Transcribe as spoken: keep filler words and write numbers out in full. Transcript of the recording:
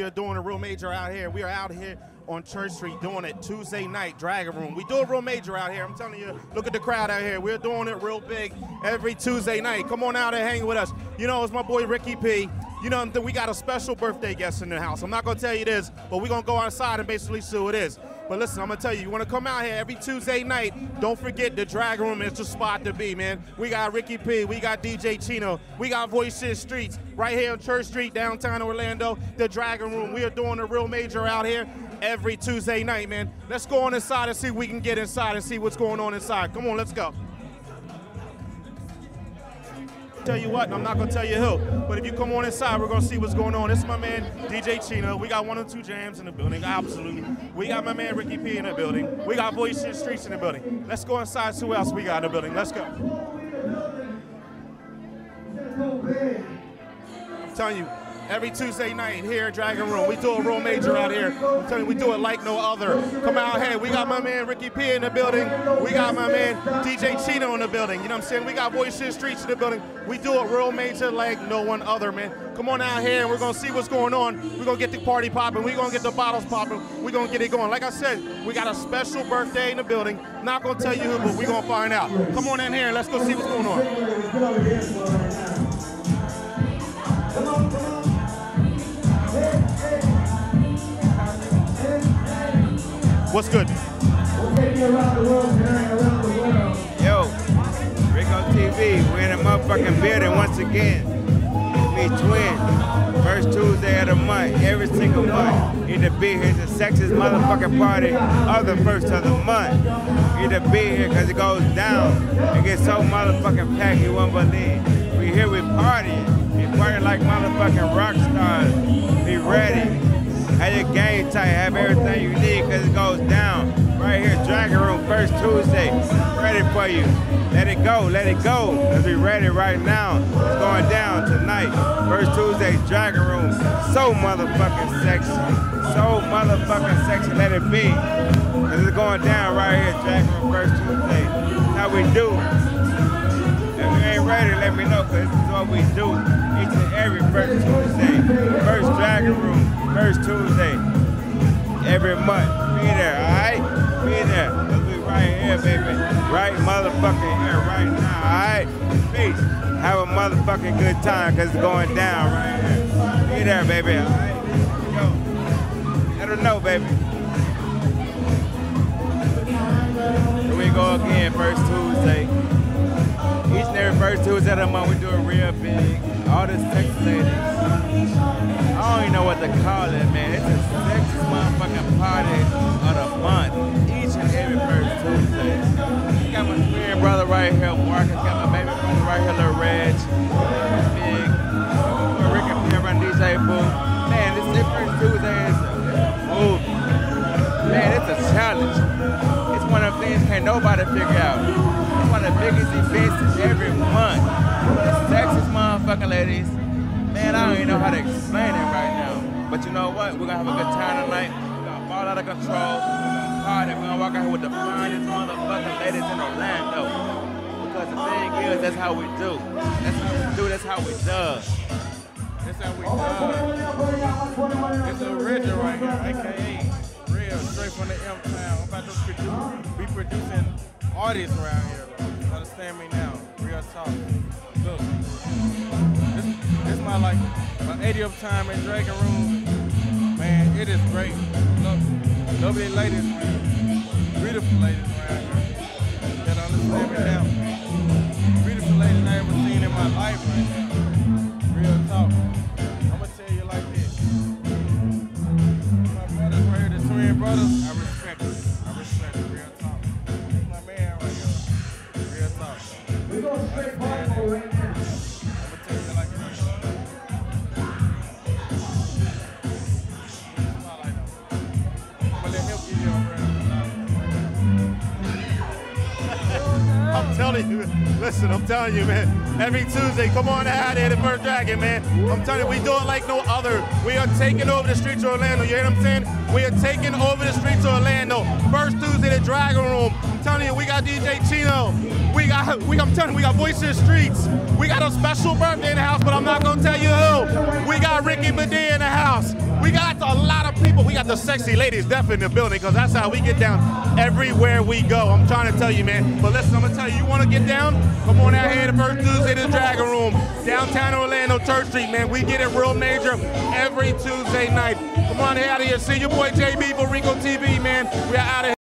are doing a real major out here. We are out here on Church Street doing it Tuesday night, Dragon Room. We do a real major out here. I'm telling you, look at the crowd out here. We're doing it real big every Tuesday night. Come on out and hang with us. You know, it's my boy Ricky P. You know, we got a special birthday guest in the house. I'm not going to tell you this, but we're going to go outside and basically see who it is. But listen, I'm going to tell you, you want to come out here every Tuesday night, don't forget the Dragon Room is the spot to be, man. We got Ricky P, we got D J Chino, we got Voices Streets right here on Church Street, downtown Orlando, the Dragon Room. We are doing a real major out here every Tuesday night, man. Let's go on inside and see if we can get inside and see what's going on inside. Come on, let's go. Tell you what, I'm not gonna tell you who, but if you come on inside, we're gonna see what's going on. This is my man, D J Chino. We got one or two jams in the building, absolutely. We got my man, Ricky P in the building. We got Voices Streets in the building. Let's go inside, see who else we got in the building. Let's go. I'm telling you, every Tuesday night here at Dragon Room, we do a real major out here. I'm telling you, we do it like no other. Come out here. We got my man Ricky P in the building. We got my man D J Chino in the building. You know what I'm saying? We got Voices Streets in the building. We do a real major like no one other, man. Come on out here and we're going to see what's going on. We're going to get the party popping. We're going to get the bottles popping. We're going to get it going. Like I said, we got a special birthday in the building. Not going to tell you who, but we're going to find out. Come on in here and let's go see what's going on. Come on, come on. What's good? Yo, Rico T V, we're in a motherfucking building once again. Me Twin, first Tuesday of the month, every single month. Need to be here. It's the sexiest motherfucking party of the first of the month. Need to be here because it goes down. It gets so motherfucking packed you won't believe. We here, we partying. We partying like motherfucking rock stars. Be ready. Have your game tight, have everything you need because it goes down. Right here, Dragon Room, first Tuesday. Ready for you. Let it go, let it go. Let's be ready right now. It's going down tonight. First Tuesday, Dragon Room. So motherfucking sexy. So motherfucking sexy, let it be. Because it's going down right here, Dragon Room, first Tuesday. That's how we do. If you ain't ready, let me know because this is what we do. Each and every first Tuesday. First Dragon Room. First Tuesday, every month. Be there, all right? Be there. We'll be right here, baby. Right motherfucking here, right now, all right? Peace. Have a motherfucking good time, because it's going down right here. Be there, baby, all right? Yo, let her know, baby. Here we go again, first Tuesday. Each and every first Tuesday of the month, we do it real big. All this Texas ladies. I don't even know what to call it, man. It's the sexiest motherfucking party of the month. Each and every first Tuesday. You got my twin brother right here, Marcus. Got my baby brother right here, Lil Reg. Big. Rico P run D J Boo. Man, this is first Tuesday is a movie. Man, it's a challenge. It's one of the things can't nobody figure out. It's one of the biggest events every month. The sexiest motherfucking ladies. Man, I don't even know how to explain it right now. But you know what? We're going to have a good time tonight. We're going to fall out of control. We're going to party. We're going to walk out here with the finest motherfucking ladies in Orlando. Because the thing is, that's how we do. That's how we do. That's how we do. That's how we do. It's the original right here, A K A real, straight from the M-Town. I'm about to produce, be producing artists around here. Understand me now. Real talk. Look. This is my like my eightieth time in Dragon Room. Man, it is great. Look, lovely ladies, man. Beautiful ladies around here. That understand me now. Beautiful ladies I ever seen in my life right now. Real talk. I'ma tell you like this. My brothers right here, the twin brothers, I respect it. I respect it. Real talk. This my man right here. Real talk. We're going straight party right now. I'm telling you, listen, I'm telling you, man. Every Tuesday, come on out here to First Dragon, man. I'm telling you, we do it like no other. We are taking over the streets of Orlando. You hear what I'm saying? We are taking over the streets of Orlando. First Tuesday, the Dragon Room. I'm telling you, we got D J Chino. We got, we, I'm telling you, we got Voices Streets. We got a special birthday in the house, but I'm not gonna tell you who. We got Ricky Padilla in the house. We got a lot of people. We got the sexy ladies definitely in the building because that's how we get down everywhere we go. I'm trying to tell you, man. But listen, I'm going to tell you, you want to get down? Come on out here the first Tuesday to the Dragon Room, downtown Orlando, Church Street, man. We get it real major every Tuesday night. Come on out of here. See your boy J B for Rico T V, man. We are out of here.